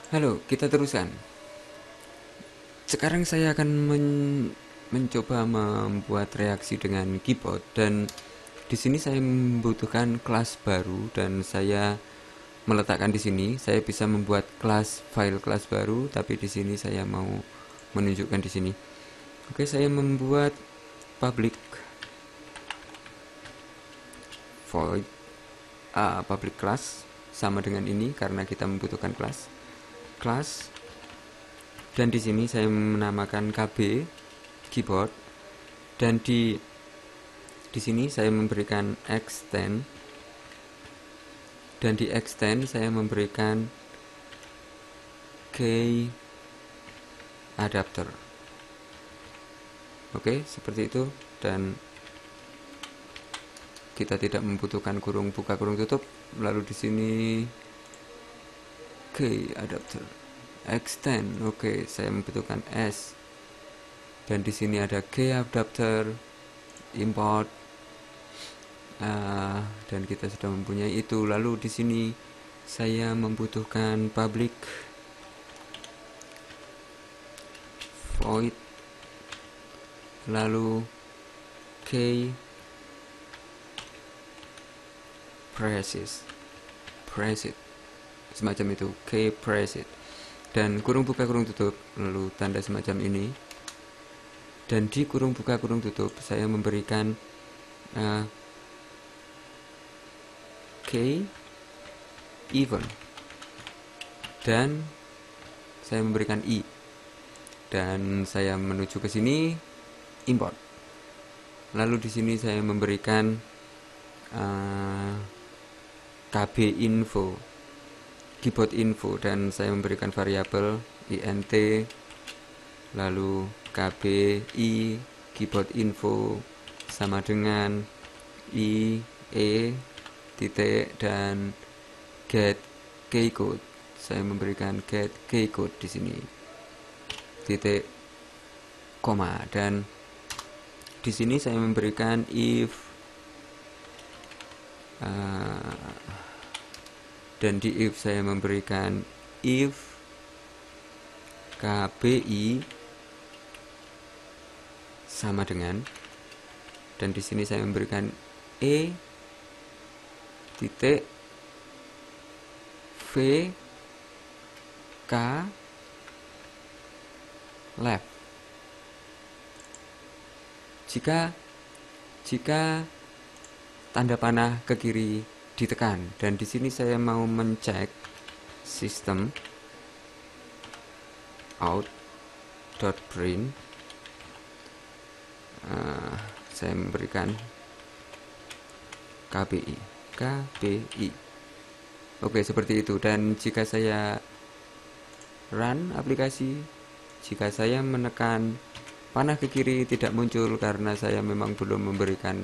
Halo, kita teruskan. Sekarang saya akan mencoba membuat reaksi dengan keyboard, dan di sini saya membutuhkan kelas baru, dan saya meletakkan di sini. Saya bisa membuat file kelas baru, tapi di sini saya mau menunjukkan di sini. Oke, saya membuat public void public class sama dengan ini karena kita membutuhkan class. Dan di sini saya menamakan KB keyboard, dan di sini saya memberikan extend, dan di extend saya memberikan key adapter. Oke, seperti itu. Dan kita tidak membutuhkan kurung buka kurung tutup. Lalu di sini key adapter extend. Oke, saya membutuhkan S, dan di sini ada key adapter import. Dan kita sudah mempunyai itu. Lalu di sini saya membutuhkan public void, lalu key preset semacam itu, key preset, dan kurung buka kurung tutup, lalu tanda semacam ini. Dan di kurung buka kurung tutup saya memberikan key even, dan saya memberikan i, dan saya menuju ke sini import. Lalu di sini saya memberikan kb info, keyboard info, dan saya memberikan variabel int, lalu kbi keyboard info sama dengan i e titik, dan get keycode. Saya memberikan get keycode di sini titik koma, dan di sini saya memberikan if, dan di if saya memberikan if kbi sama dengan, dan di sini saya memberikan e titik v k left. Jika tanda panah ke kiri ditekan, dan di sini saya mau mencek system out.print, saya memberikan kbi. Oke, seperti itu. Dan jika saya run aplikasi, jika saya menekan panah ke kiri tidak muncul karena saya memang belum memberikan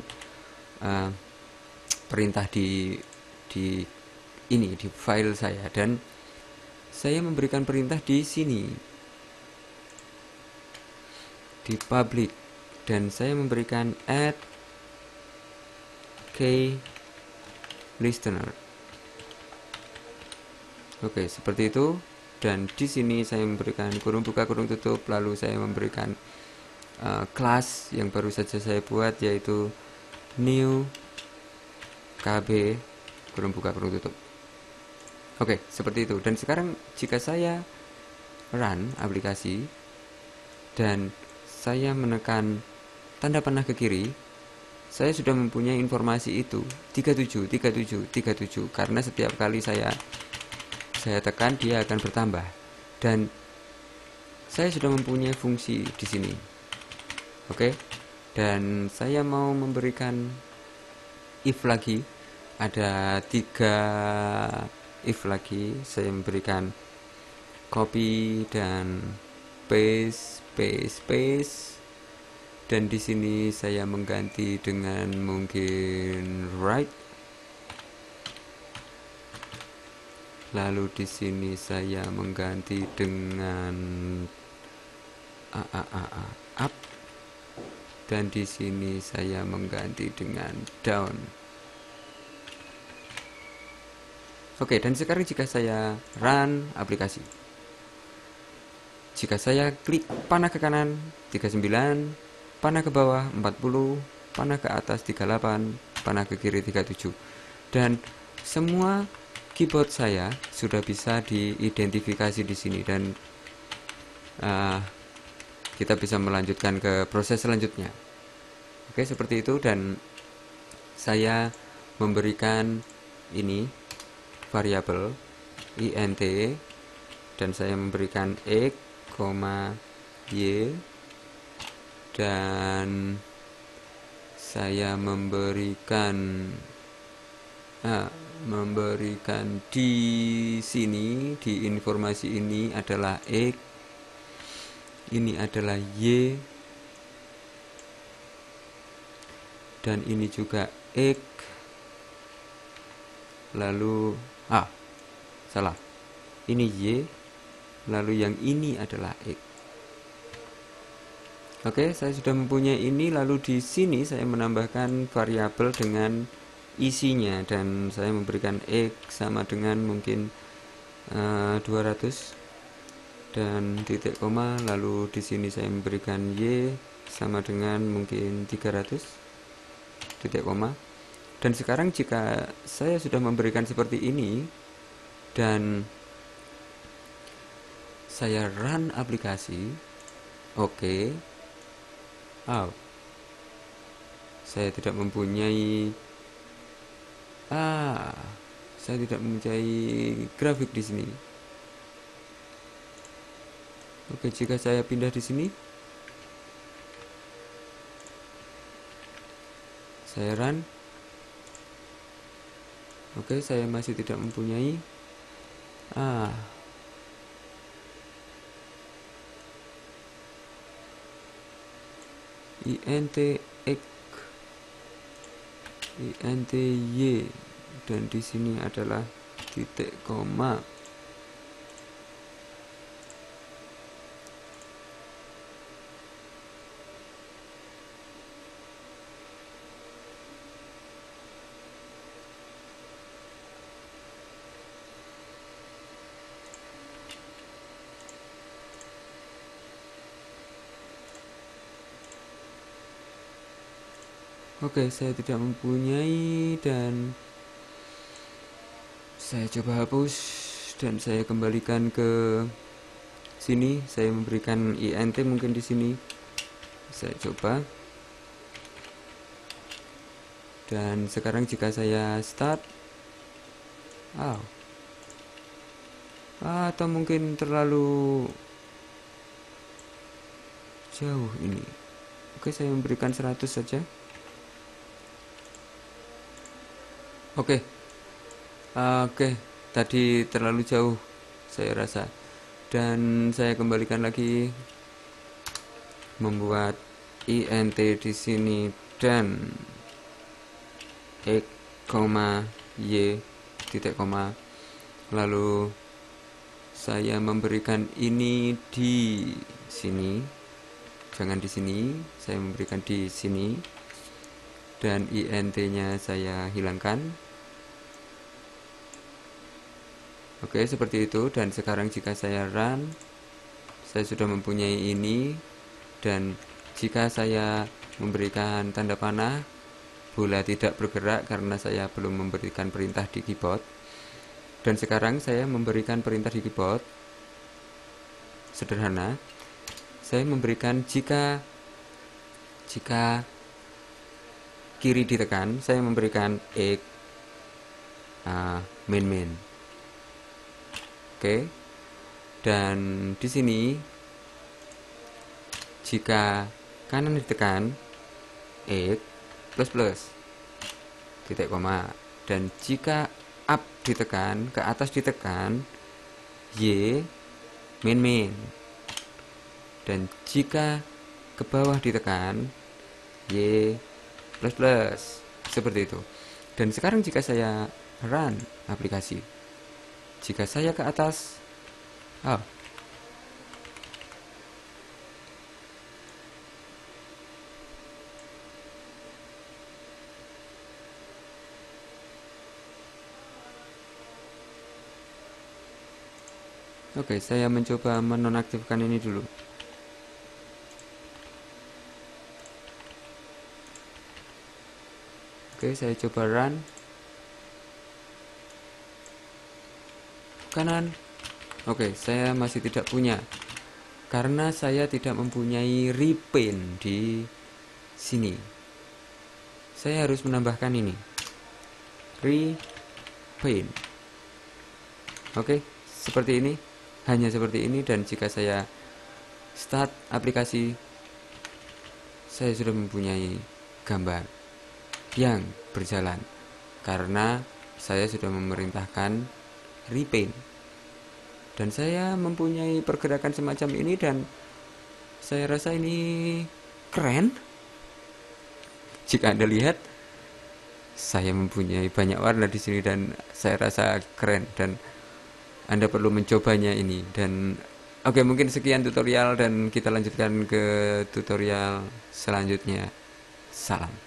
perintah di di file saya, dan saya memberikan perintah di sini di public, dan saya memberikan add key listener. Oke, seperti itu. Dan di sini saya memberikan kurung buka kurung tutup, lalu saya memberikan kelas yang baru saja saya buat, yaitu new kb kurung buka kurung tutup. Oke, seperti itu. Dan sekarang jika saya run aplikasi dan saya menekan tanda panah ke kiri, saya sudah mempunyai informasi itu 37 37 37, karena setiap kali saya tekan dia akan bertambah, dan saya sudah mempunyai fungsi di sini. Oke, dan saya mau memberikan if lagi, ada 3 if lagi. Saya memberikan copy dan paste, dan di sini saya mengganti dengan mungkin write. Lalu di sini saya mengganti dengan up, dan di sini saya mengganti dengan down. Oke, dan sekarang jika saya run aplikasi, Jika saya klik panah ke kanan 39, panah ke bawah 40, panah ke atas 38, panah ke kiri 37. Dan semua keyboard saya sudah bisa diidentifikasi di sini, dan kita bisa melanjutkan ke proses selanjutnya. Oke, seperti itu. Dan saya memberikan ini variabel int, dan saya memberikan x, y, dan saya memberikan di sini, di informasi ini adalah x, ini adalah y, dan ini juga x, lalu salah, ini y, lalu yang ini adalah x. Oke, saya sudah mempunyai ini. Lalu di sini saya menambahkan variabel dengan isinya, dan saya memberikan x sama dengan mungkin 200 dan titik koma. Lalu di sini saya memberikan y sama dengan mungkin 300 titik koma. Dan sekarang jika saya sudah memberikan seperti ini dan saya run aplikasi, oke. Saya tidak mempunyai grafik di sini. Oke, jika saya pindah di sini, saya run. Oke, saya masih tidak mempunyai int x, int y, dan di sini adalah titik koma. Oke, saya tidak mempunyai, dan saya coba hapus dan saya kembalikan ke sini. Saya memberikan int mungkin di sini. Saya coba. Dan sekarang jika saya start, atau mungkin terlalu jauh ini. Oke, saya memberikan 100 saja. Oke, tadi terlalu jauh saya rasa, dan saya kembalikan lagi, membuat int di sini dan x, y, titik koma. Lalu saya memberikan ini di sini, jangan di sini, saya memberikan di sini, dan int-nya saya hilangkan. Oke, seperti itu. Dan sekarang jika saya run, saya sudah mempunyai ini. Dan jika saya memberikan tanda panah, bola tidak bergerak karena saya belum memberikan perintah di keyboard. Dan sekarang saya memberikan perintah di keyboard. Sederhana. Saya memberikan jika kiri ditekan, saya memberikan x, main. Oke, dan di sini jika kanan ditekan, x plus titik koma, dan jika up ditekan, ke atas ditekan, y main, dan jika ke bawah ditekan, y plus, seperti itu. Dan sekarang jika saya run aplikasi, jika saya ke atas, Oke, saya mencoba menonaktifkan ini dulu. Oke, saya coba run. Kanan. Oke, saya masih tidak punya. Karena saya tidak mempunyai repaint di sini. Saya harus menambahkan ini. Repaint. Oke, seperti ini. Hanya seperti ini, dan jika saya start aplikasi, saya sudah mempunyai gambar yang berjalan karena saya sudah memerintahkan repaint, dan saya mempunyai pergerakan semacam ini, dan saya rasa ini keren. Jika Anda lihat, saya mempunyai banyak warna di sini dan saya rasa keren, dan Anda perlu mencobanya ini. Dan oke, mungkin sekian tutorial dan kita lanjutkan ke tutorial selanjutnya. Salam.